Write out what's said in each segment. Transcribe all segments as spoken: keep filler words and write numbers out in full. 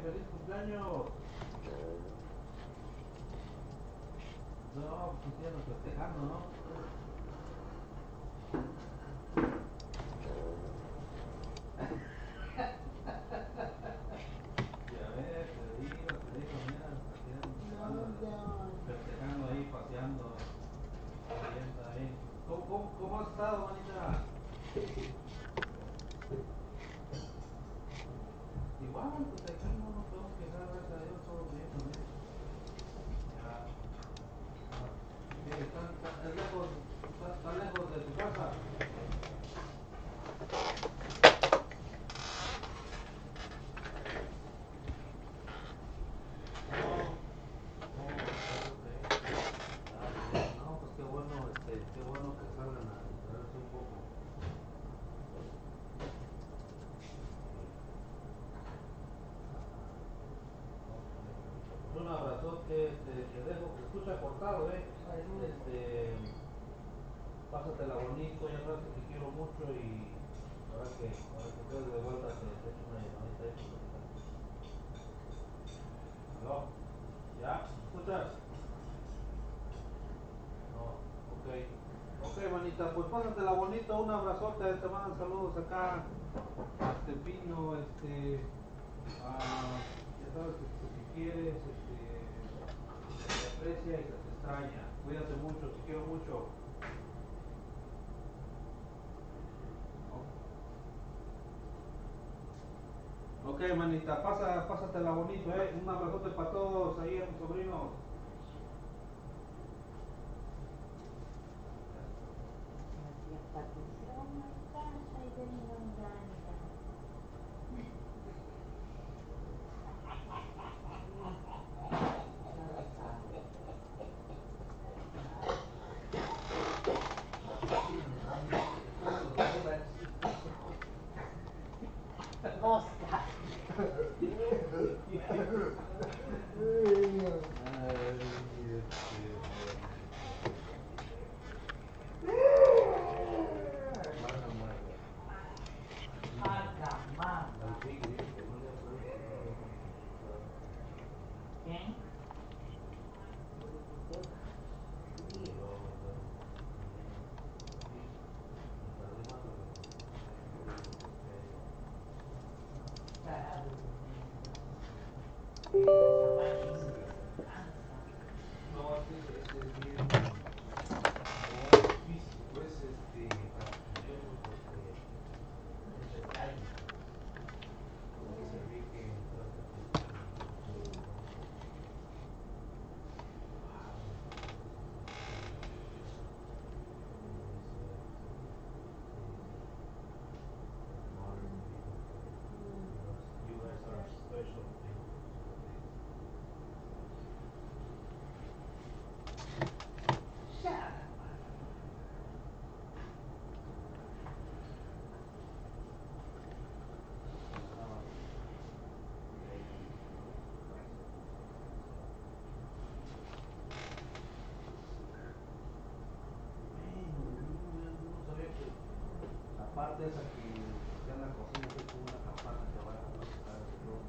feliz cumpleaños. No, pues ya nos festejando, ¿no? Ya ves, te digo, te digo, mira, haciendo, festejando ahí, paseando, viendo ahí. ¿Cómo, cómo, cómo has estado, manita? Igual, pues aquí no nos podemos quejar, gracias a Dios, todo bien también. Ya. ¿Qué? ¿Están, están, están lejos, están, están lejos de tu casa? No, pues qué bueno, este, qué bueno que salgan a distraerse un poco. Un abrazote, este, te dejo, te escucha cortado, eh. Este, pásatela bonito, ya sabes que te quiero mucho y ahora que, ahora que estés de vuelta te, te echo una llamadita ahí. ¿Aló? ¿Ya? ¿Me escuchas? No, ok. Ok, manita, pues pásatela bonito, un abrazote, te mandan saludos acá, este Pino, este, ah, ya sabes que si te quieres, este, se te aprecia y se te extraña. Cuídate mucho, te quiero mucho. Ok, manita, pasa, pásatela bonito, eh. Un abrazote para todos ahí a mis sobrinos. Mosca. Marca, marca. ¿Quién? No, este, este es bien, no, físico, es este, fastidioso porque es detalle. Porque se ve que you guys are special. No sabía que la parte esa que está en la cocina es como una campana que va a pasar el flow.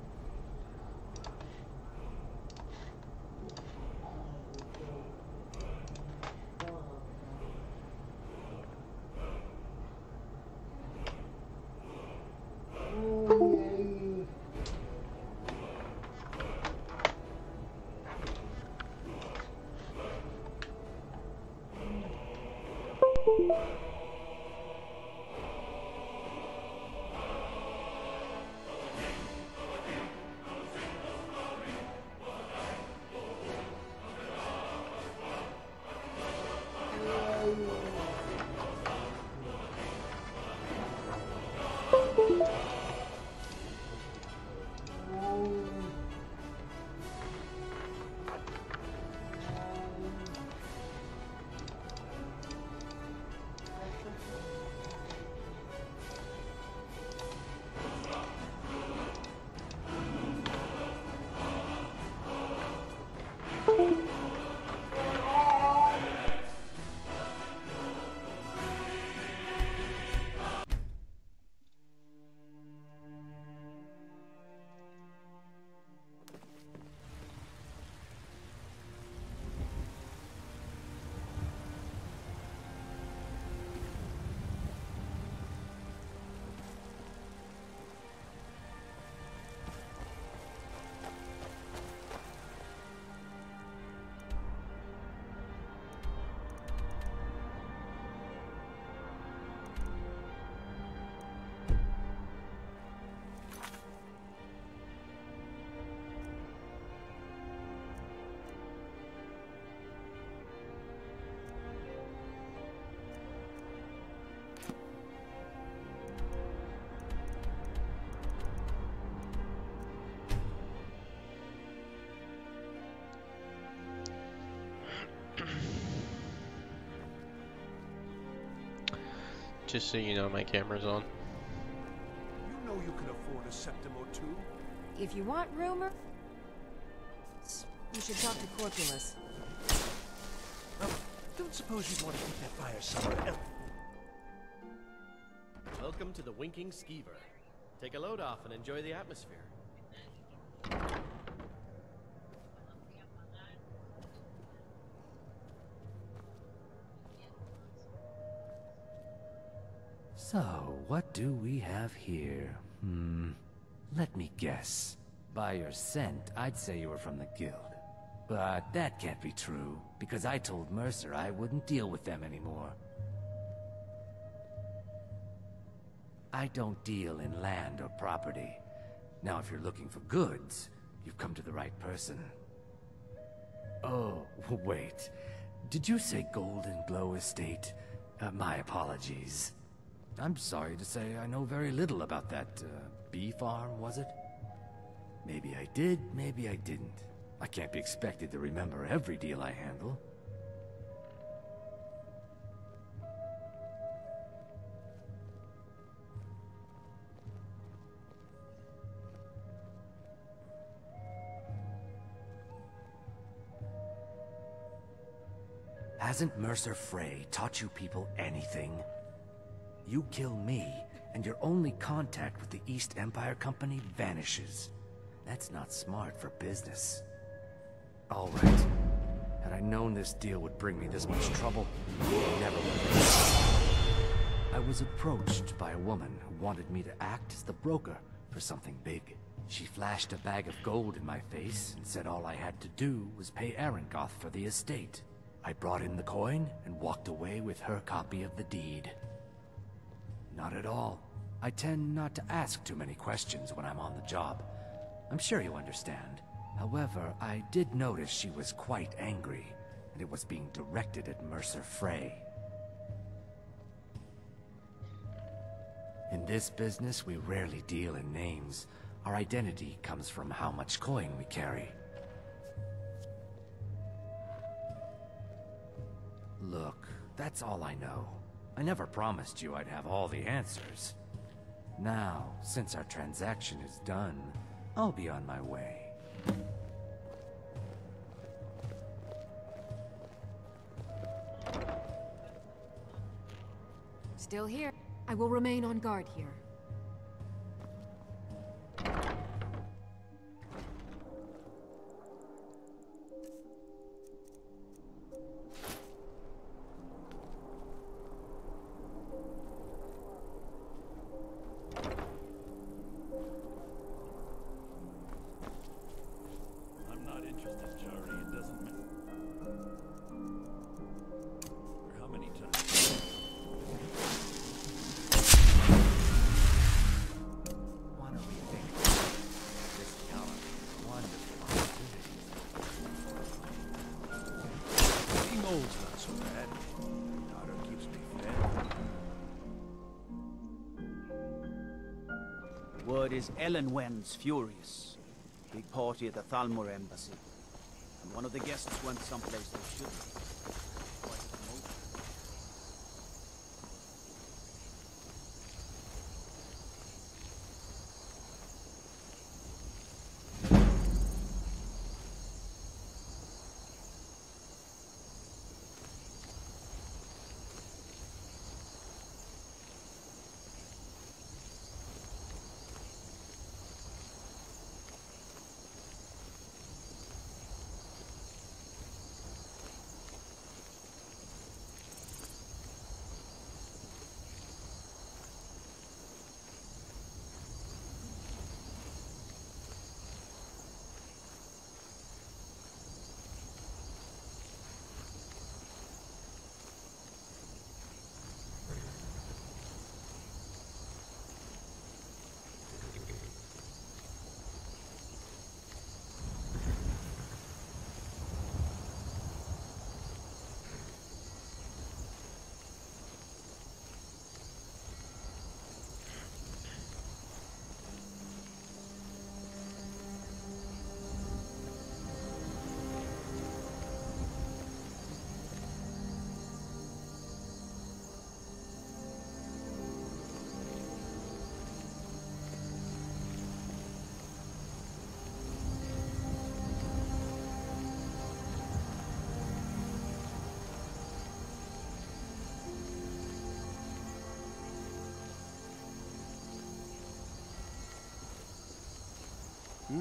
Just so you know, my camera's on. You know you can afford a septim or two. If you want rumor, you should talk to Corpulus. Um, don't suppose you'd want to keep that fire somewhere else. Welcome to the Winking Skeever. Take a load off and enjoy the atmosphere. So, what do we have here? Hmm. Let me guess. By your scent, I'd say you were from the guild. But that can't be true, because I told Mercer I wouldn't deal with them anymore. I don't deal in land or property. Now, if you're looking for goods, you've come to the right person. Oh, wait. Did you say Golden Glow Estate? Uh, my apologies. I'm sorry to say I know very little about that, uh, bee farm, was it? Maybe I did, maybe I didn't. I can't be expected to remember every deal I handle. Hasn't Mercer Frey taught you people anything? You kill me, and your only contact with the East Empire Company vanishes. That's not smart for business. All right. Had I known this deal would bring me this much trouble, I never would have. I was approached by a woman who wanted me to act as the broker for something big. She flashed a bag of gold in my face and said all I had to do was pay Arangoth for the estate. I brought in the coin and walked away with her copy of the deed. Not at all. I tend not to ask too many questions when I'm on the job. I'm sure you understand. However, I did notice she was quite angry, and it was being directed at Mercer Frey. In this business, we rarely deal in names. Our identity comes from how much coin we carry. Look, that's all I know. I never promised you I'd have all the answers. Now, since our transaction is done, I'll be on my way. Still here. I will remain on guard here. I'm not interested, Jari. It doesn't matter. For how many times? Want to rethink this tower? Wonderful opportunities. Being old's not so bad. Daughter keeps me fed. Word is Elenwen's furious. Big party at the Thalmor embassy. And one of the guests went someplace they shouldn't. Quite a commotion. Hmm?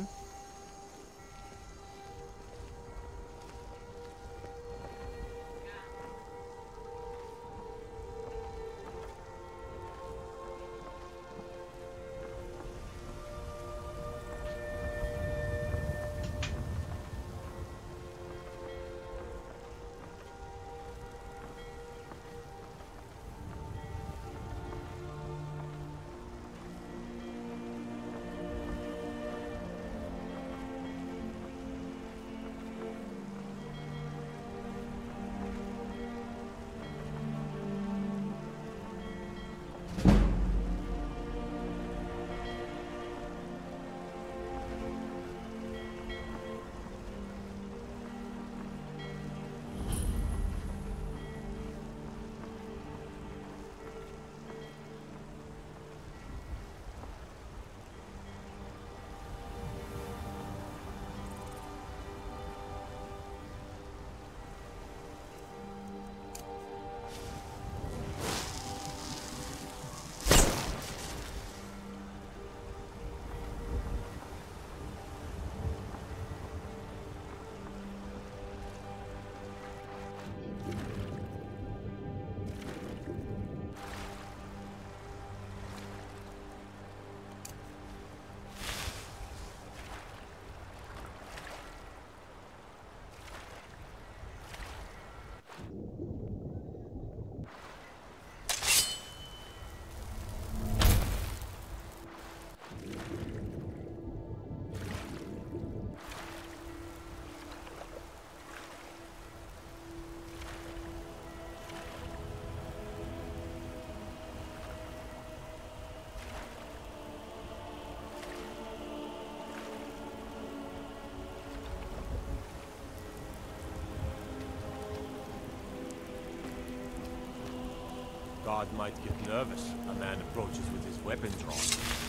Guard might get nervous. A man approaches with his weapon drawn.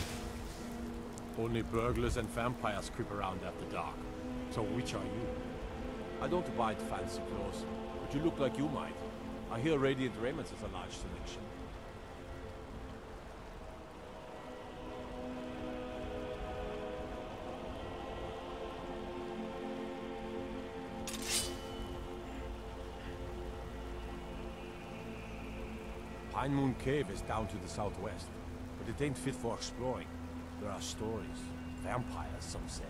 Only burglars and vampires creep around after dark. So which are you? I don't buy fancy clothes, but you look like you might. I hear Radiant Raiments has a large selection. Pine Moon Cave is down to the southwest, but it ain't fit for exploring. There are stories. Vampires, some say.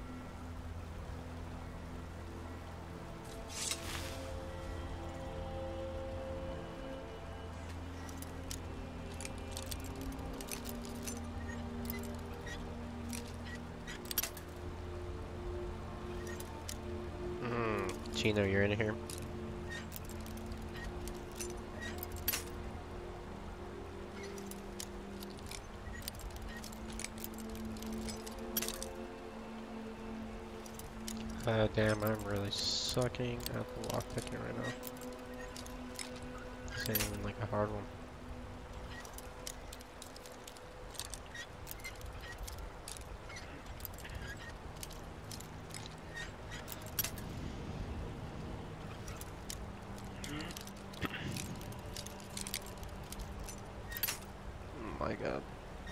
Hmm, Chino, you're in here. Uh, damn, I'm really sucking at the lockpicking right now. This ain't even like a hard one. Oh my god.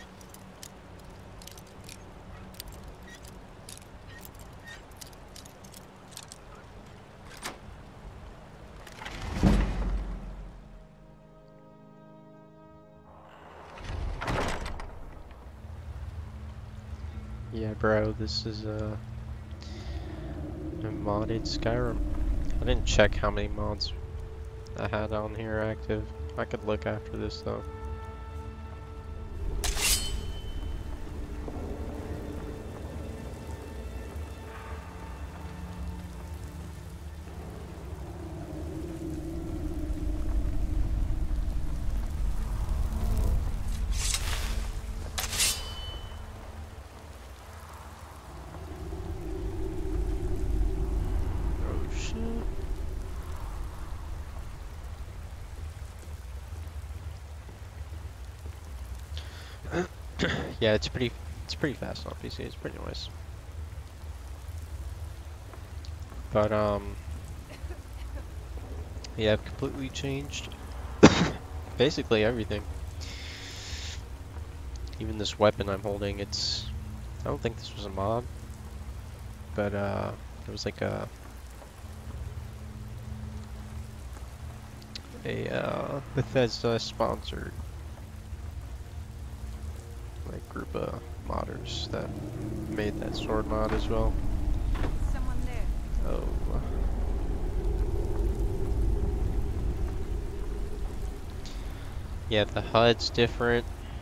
Yeah, bro, this is uh, a modded Skyrim. I didn't check how many mods I had on here active. I could look after this though. Yeah, it's pretty it's pretty fast on P C, it's pretty nice. But um yeah, I've completely changed basically everything. Even this weapon I'm holding, it's I don't think this was a mod. but uh, it was like a a uh, Bethesda sponsored like group of modders that made that sword mod as well. Someone there. Oh. Yeah, the H U D's different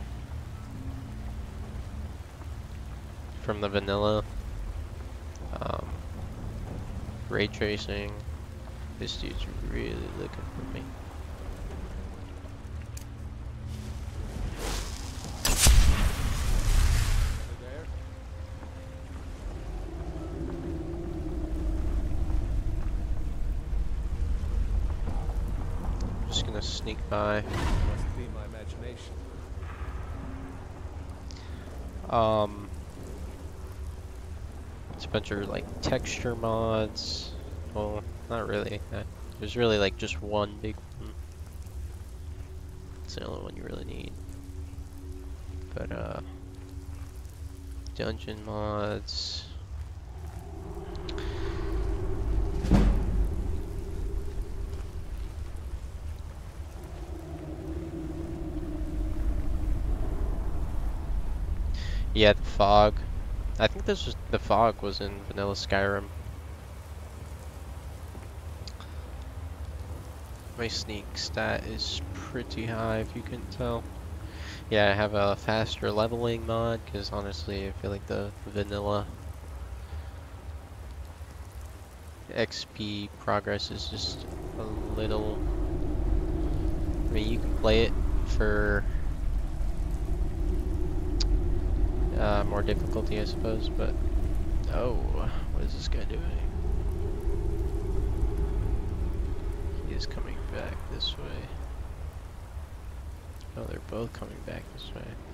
from the vanilla. Um, ray tracing. This dude's really looking for me. Just gonna sneak by. Must be my imagination. Um, it's a bunch of like texture mods. Well, not really. Uh, There's really like just one big one. It's the only one you really need. But uh, dungeon mods. Yeah, the fog. I think this was the fog was in vanilla Skyrim. My sneak stat is pretty high, if you can tell. Yeah, I have a faster leveling mod because honestly, I feel like the vanilla X P progress is just a little. I mean, you can play it for Uh, more difficulty, I suppose, but oh, what is this guy doing? He is coming back this way. Oh, they're both coming back this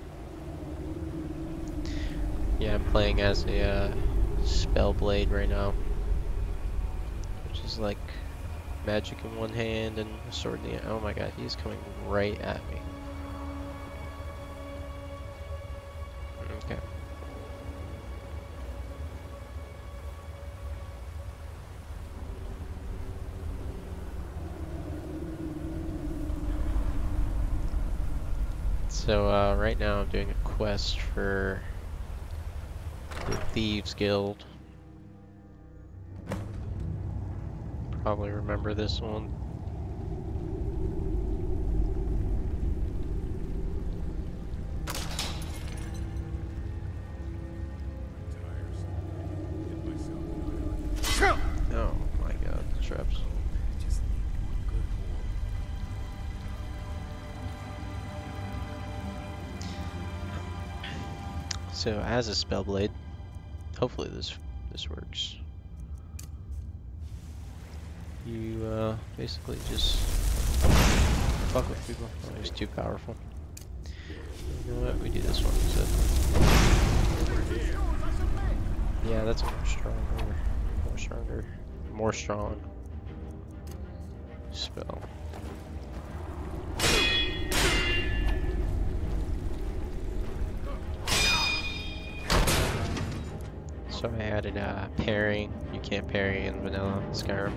way. Yeah, I'm playing as a uh, Spellblade right now, which is like magic in one hand and a sword in the other. Oh my god, he's coming right at me. Okay. So uh, right now I'm doing a quest for the Thieves Guild. Probably remember this one. Oh my god, the traps. So as a Spellblade, hopefully this this works. You uh, basically just fuck with people. Oh, he's too powerful. You know what? We do this one instead. Yeah, that's a more stronger, more stronger, more strong spell. So I added uh, parrying. You can't parry in vanilla Skyrim.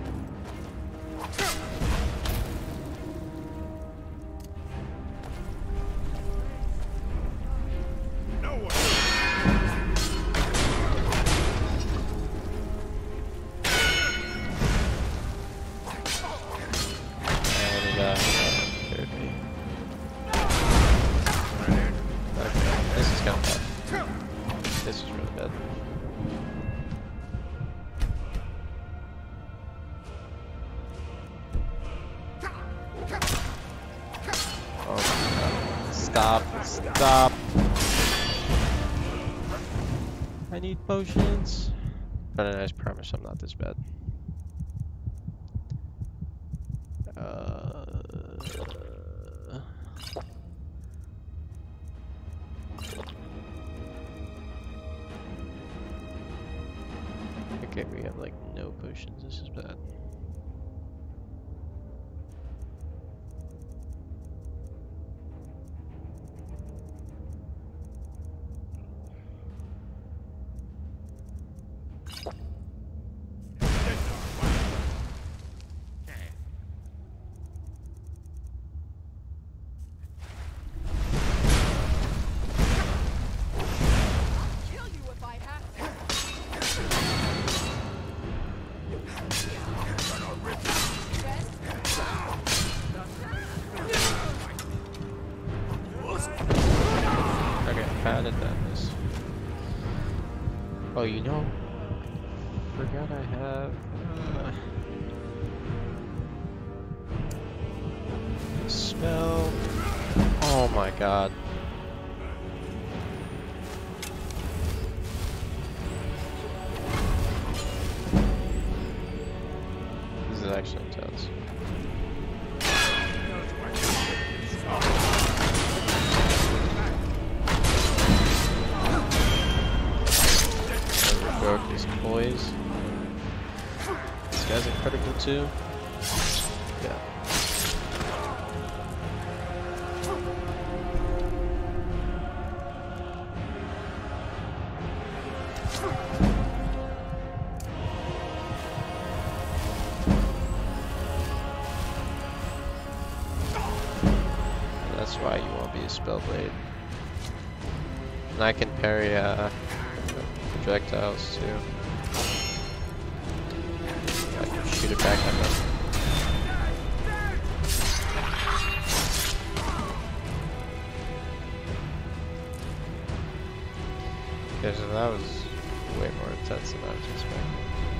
Stop, stop. I need potions. But I promise I'm not this bad. Uh, okay, we have like no potions. This is bad. bad at that. Is... Oh, you know, forgot I have. Uh, spell. Oh my god. This is actually intense. Never broke his poise. This guy's incredible too. Yeah. That's why you won't be a Spellblade. And I can parry uh, projectiles too. I can shoot it back at them. Okay, so that was way more intense than I was expecting.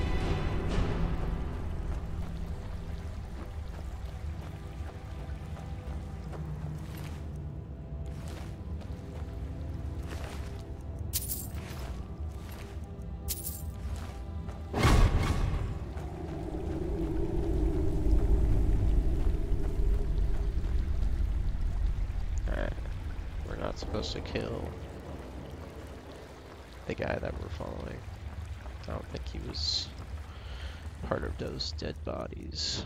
Supposed to kill the guy that we're following. I don't think he was part of those dead bodies.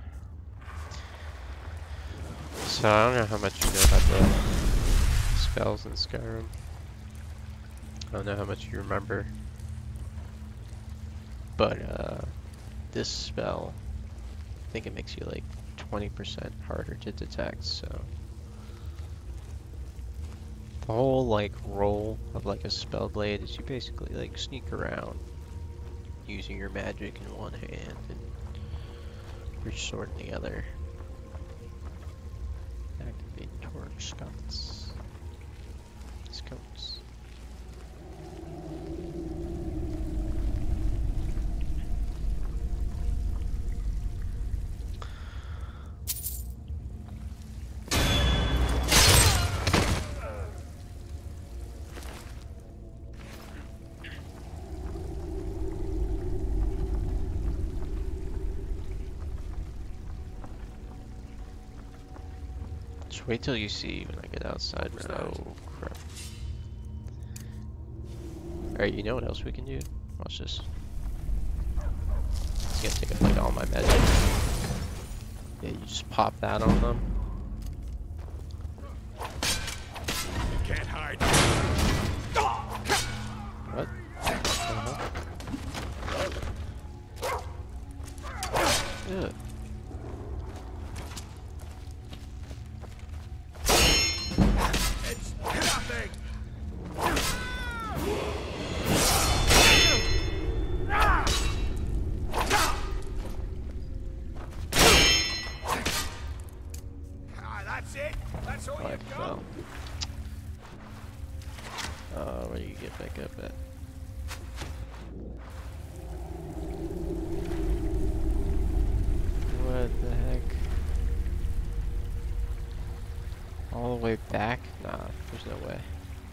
So I don't know how much you know about the spells in Skyrim. I don't know how much you remember. But uh, this spell, I think it makes you like twenty percent harder to detect, so the whole like role of like a Spellblade is you basically like sneak around using your magic in one hand and your sword in the other. Activate torch scouts. Scouts. Just wait till you see when I get outside. Oh crap. Alright, you know what else we can do? Watch this. It's gonna take up like all my magic. Yeah, you just pop that on them. You can't hide. What? Uh-huh. Yeah. Uh, where do you get back up at? What the heck? All the way back? Nah, there's no way.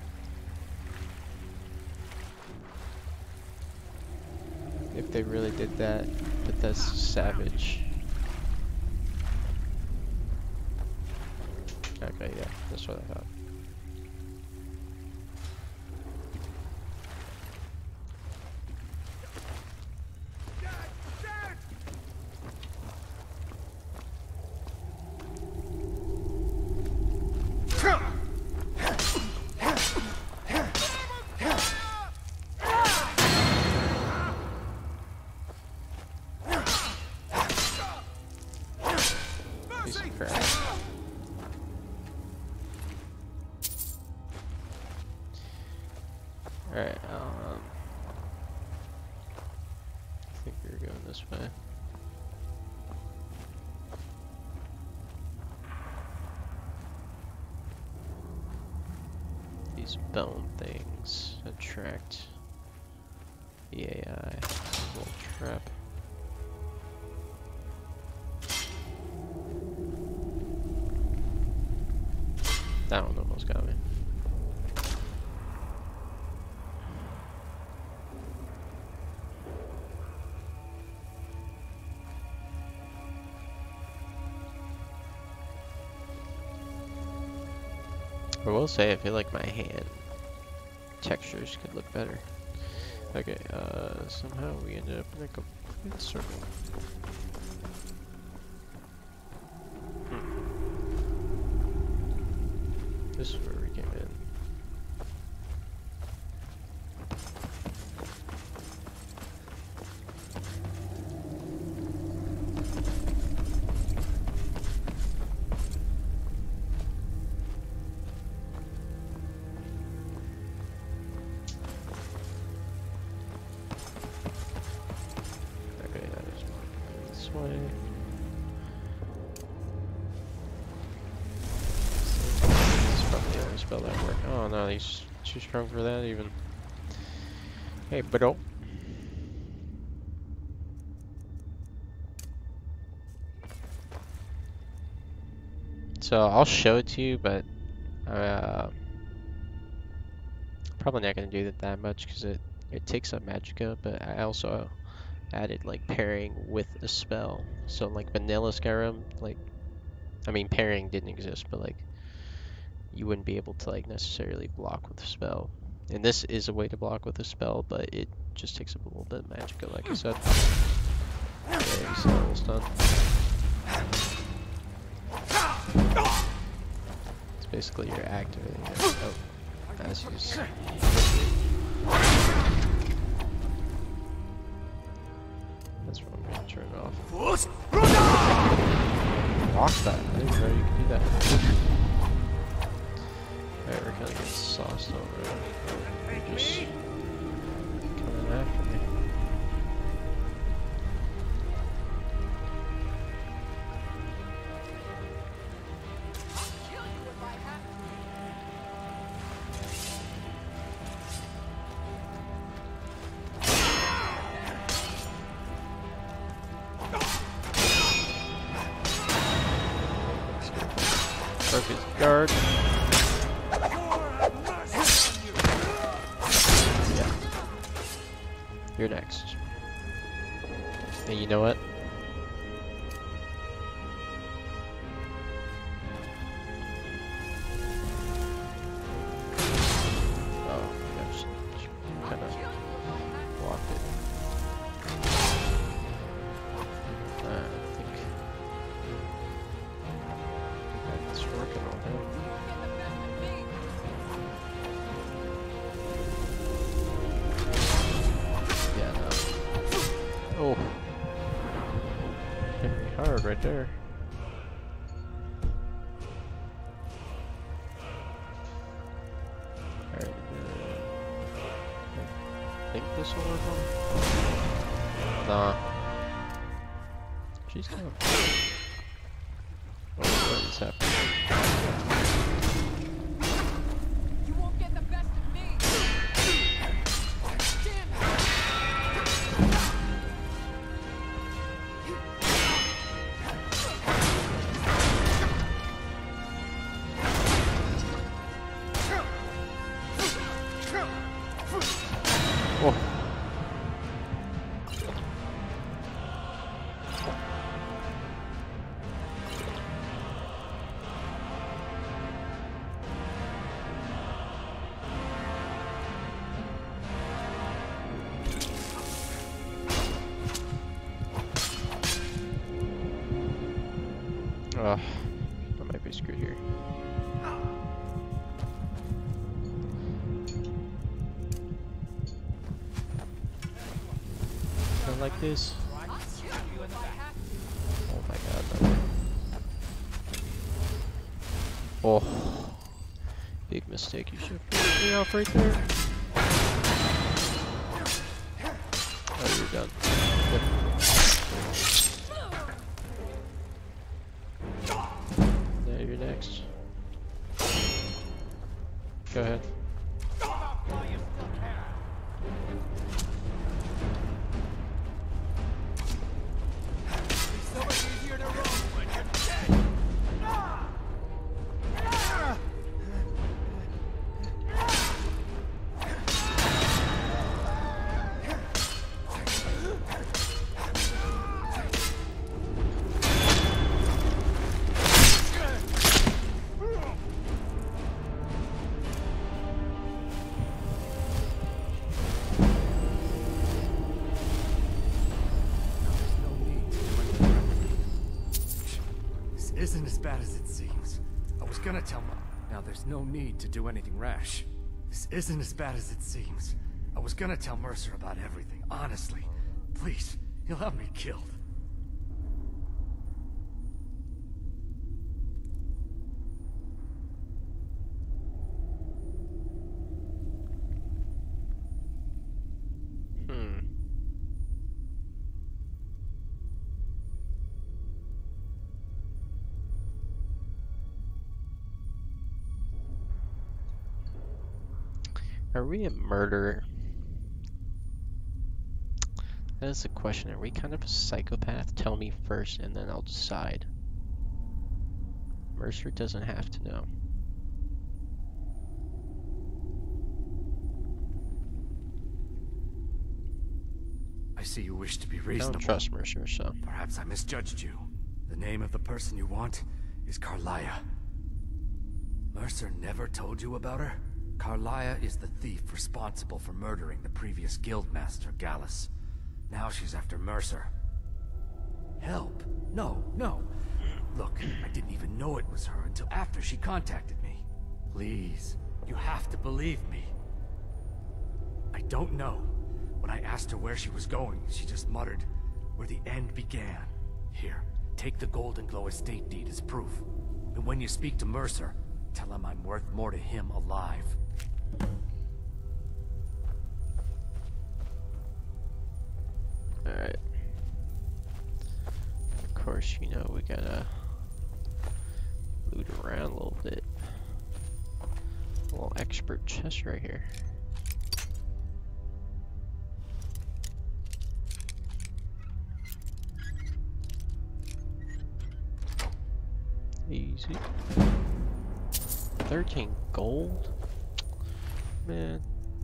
If they really did that, but that's savage. Okay, yeah, that's what I thought. Piece of crap. Alright, um... I think we were going this way. These these bone things attract the A I. Little trap. That one almost got me. I will say, I feel like my hand textures could look better. Okay, uh, somehow we ended up in a complete circle. Hmm. This is where we came in. Spell that word. Oh no, he's too strong for that even. Hey, bro. So I'll show it to you, but uh, probably not gonna do that that much because it it takes up magicka. But I also added like pairing with a spell. So like vanilla Skyrim, like I mean pairing didn't exist, but like you wouldn't be able to like necessarily block with a spell. And this is a way to block with a spell, but it just takes up a little bit of magicka, like I said. Okay, you see almost done. It's basically you're activating it. Oh, as you see. That's what I'm gonna turn it off. Lock that. I didn't know you could do that. Alright, we're kind of getting sauced over it. You're just coming after me. Broke his guard. You're next. And you know what? Oh, yeah, just, just kind of blocked it. Uh, I think that's working on him. Oh, hit me hard right there. Alright, uh, I think this will work on. Nah, she's down. Oh, what is happening? You won't get the best of me. Oh. Ugh, I might be screwed here. Not like this. Oh my god, no. Oh, big mistake. You should have put me off right there. Oh, you're done. Yep. Now you're next. Go ahead. bad as it seems. I was gonna tell my... Now there's no need to do anything rash. This isn't as bad as it seems. I was gonna tell Mercer about everything, honestly. Please, he'll have me killed. Hmm. Are we a murderer? That is the question. Are we kind of a psychopath? Tell me first and then I'll decide. Mercer doesn't have to know. I see you wish to be I reasonable. don't trust Mercer, so... Perhaps I misjudged you. The name of the person you want is Carlia. Mercer never told you about her? Carlia is the thief responsible for murdering the previous guildmaster, Gallus. Now she's after Mercer. Help? No, no. Look, I didn't even know it was her until after she contacted me. Please, you have to believe me. I don't know. When I asked her where she was going, she just muttered, where the end began. Here, take the Golden Glow estate deed as proof. And when you speak to Mercer, tell him I'm worth more to him alive. Alright. Of course, you know, we gotta loot around a little bit. A little expert chest right here. Easy. thirteen gold? Man.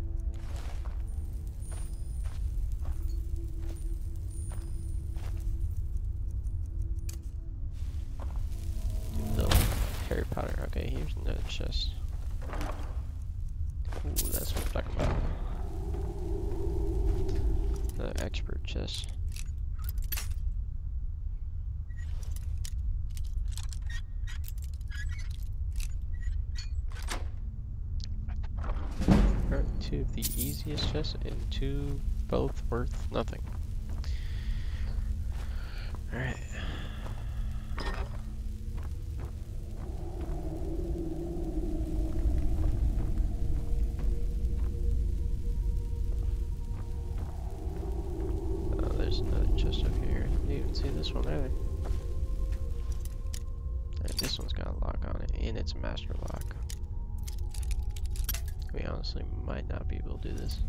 No. Harry Potter. Okay, here's another chest. Ooh, that's what I'm talking about. Another expert chest. Two of the easiest chests and two both worth nothing. Alright. Oh, there's another chest up here. I didn't even see this one either. Alright, this one's got a lock on it, and it's a master lock. We honestly might not be able to do this.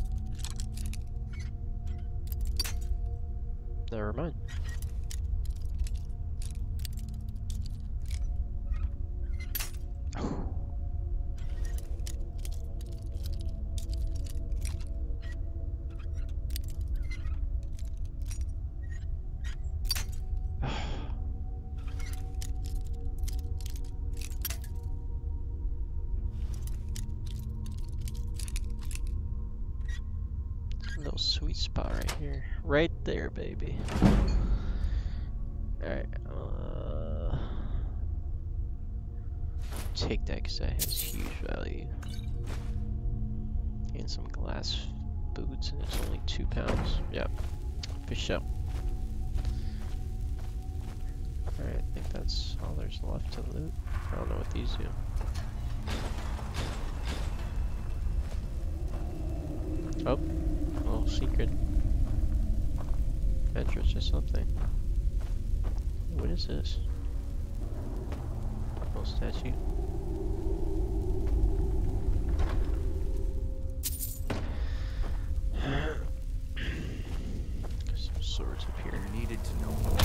Never mind. Little sweet spot right here. Right there, baby. Alright, uh... take that because that has huge value. And some glass boots, and it's only two pounds. Yep, for sure. Alright, I think that's all there's left to loot. I don't know what these do. Oh. Little secret entrance or something. What is this? Little statue. Some swords up here. Needed to know more.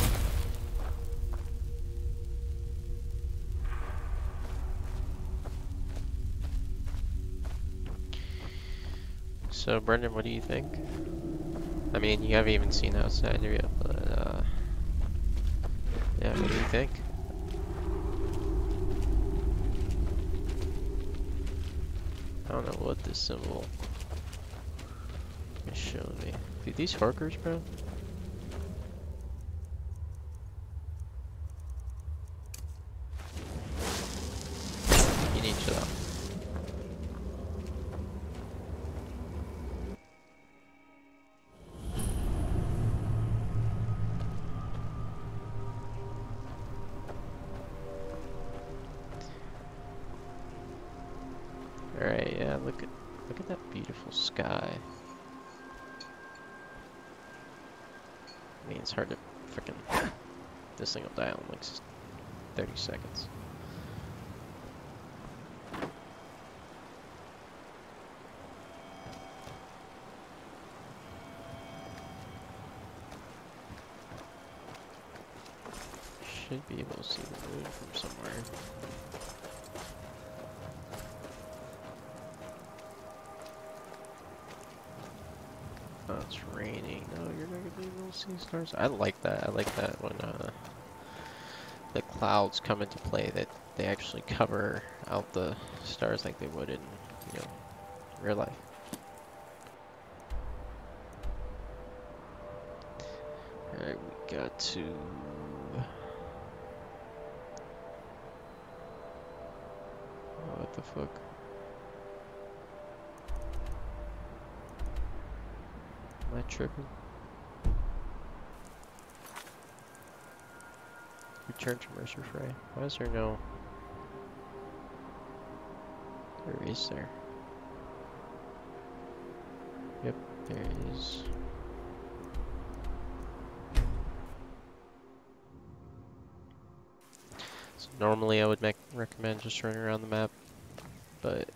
So, Brendan, what do you think? I mean, you haven't even seen outside here yet, but, uh... yeah, what do you think? I don't know what this symbol is showing me. Dude, these Harkers, bro? Yeah, look at look at that beautiful sky. I mean, it's hard to freaking. This thing will die in like thirty seconds. Should be able to see the moon from somewhere. Oh, it's raining. No, you're not gonna be able to see stars. I like that. I like that when uh, the clouds come into play, that they actually cover out the stars like they would in, you know, real life. Alright, we got to... What the fuck? Am I tripping? Return to Mercer Frey. Why is there no... There is there. Yep, there is. So normally I would make, recommend just running around the map, but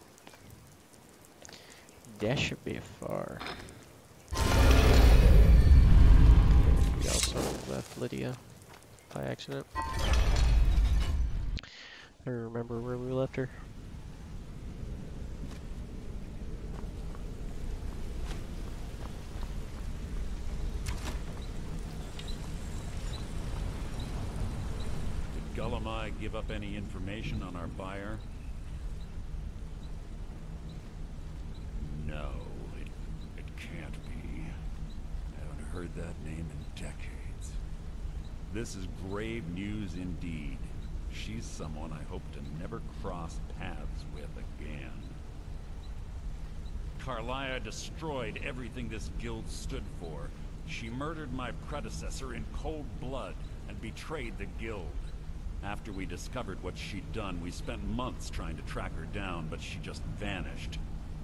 that should be far. We also left Lydia by accident. I don't remember where we left her. Did Gullamai give up any information on our buyer? No, it, it can't be. I haven't heard that name in decades. This is grave news indeed. She's someone I hope to never cross paths with again. Karliah destroyed everything this guild stood for. She murdered my predecessor in cold blood and betrayed the guild. After we discovered what she'd done, we spent months trying to track her down, but she just vanished.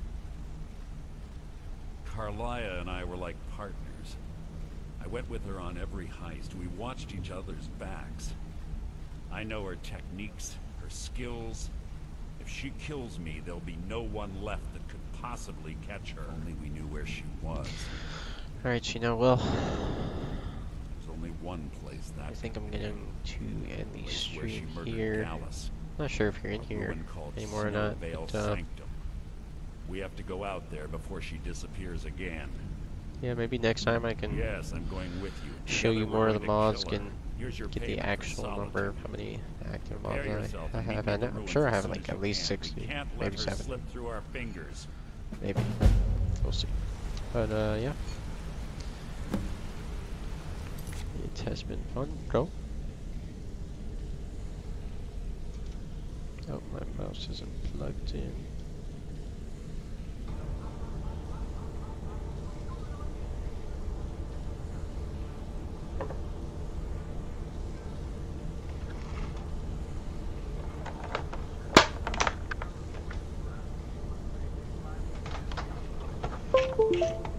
Karliah and I were like partners. I went with her on every heist. We watched each other's backs. I know her techniques, her skills. If she kills me, there'll be no one left that could possibly catch her. Only we knew where she was. Alright, you know, well, There's only one place that I think I'm going to end the place where she stream murdered here. Gallus, Not sure if you're in a here ruin called anymore or not, Snowvale but uh, Sanctum. We have to go out there before she disappears again. yeah, maybe next time I can Yes, I'm going with you. show you Together more we're of the going to mods, kill her. can Here's your get the payment for actual number of solitude. how many active Prepare mods yourself I, I and meet have. me I at the know, I'm ruins sure I as have soon like as at you least can. sixty, We can't let maybe her seventy, slip through our fingers. maybe. We'll see. But uh, yeah. It has been fun. Go. Oh, my mouse isn't plugged in. You